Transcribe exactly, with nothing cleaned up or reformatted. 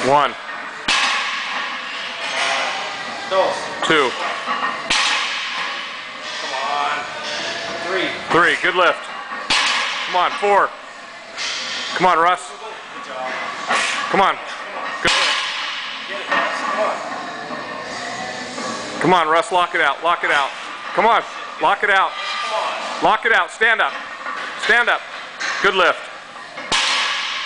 One. Two. Come on. Three. Three. Good lift. Come on. Four. Come on, Russ. Good job. Come on. Good lift. Get it, Russ. Come on. Come on, Russ. Lock it out. Lock it out. Come on. Lock it out. Come on. Lock it out. Stand up. Stand up. Good lift.